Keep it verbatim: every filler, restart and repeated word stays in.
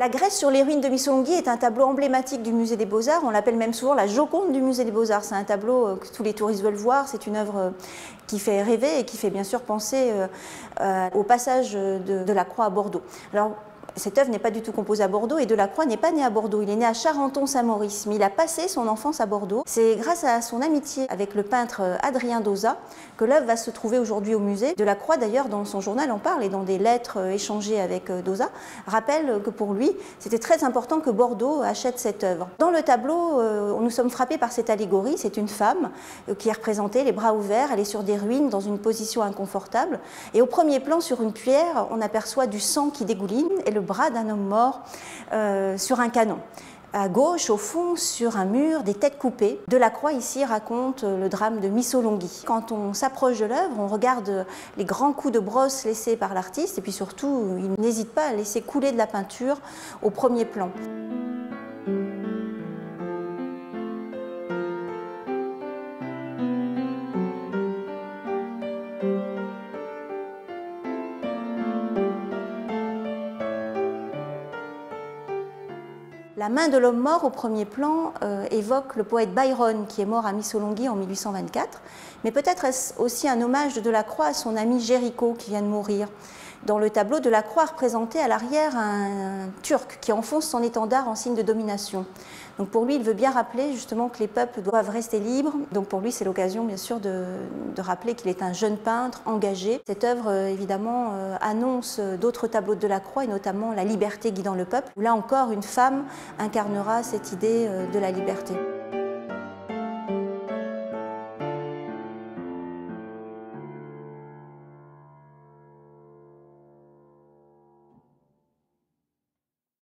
La Grèce sur les ruines de Missolonghi est un tableau emblématique du musée des Beaux-Arts. On l'appelle même souvent la Joconde du musée des Beaux-Arts. C'est un tableau que tous les touristes veulent voir. C'est une œuvre qui fait rêver et qui fait bien sûr penser au passage de, de la Croix à Bordeaux. Alors, cette œuvre n'est pas du tout composée à Bordeaux et Delacroix n'est pas né à Bordeaux. Il est né à Charenton-Saint-Maurice, mais il a passé son enfance à Bordeaux. C'est grâce à son amitié avec le peintre Adrien Dauzat que l'œuvre va se trouver aujourd'hui au musée. Delacroix, d'ailleurs, dans son journal en parle et dans des lettres échangées avec Dauzat, rappelle que pour lui, c'était très important que Bordeaux achète cette œuvre. Dans le tableau, nous sommes frappés par cette allégorie. C'est une femme qui est représentée, les bras ouverts, elle est sur des ruines dans une position inconfortable. Et au premier plan, sur une pierre, on aperçoit du sang qui dégouline et le bras d'un homme mort euh, sur un canon. À gauche, au fond, sur un mur, des têtes coupées. Delacroix, ici, raconte le drame de Missolonghi. Quand on s'approche de l'œuvre, on regarde les grands coups de brosse laissés par l'artiste et puis surtout, il n'hésite pas à laisser couler de la peinture au premier plan. La main de l'homme mort au premier plan euh, évoque le poète Byron qui est mort à Missolonghi en mille huit cent vingt-quatre, mais peut-être est-ce aussi un hommage de Delacroix à son ami Géricault qui vient de mourir. Dans le tableau, Delacroix représentait à l'arrière un, un Turc qui enfonce son étendard en signe de domination. Donc pour lui, il veut bien rappeler justement que les peuples doivent rester libres. Donc pour lui, c'est l'occasion bien sûr de, de rappeler qu'il est un jeune peintre engagé. Cette œuvre, évidemment, euh, annonce d'autres tableaux de Delacroix et notamment La liberté guidant le peuple, où là encore, une femme incarnera cette idée euh, de la liberté.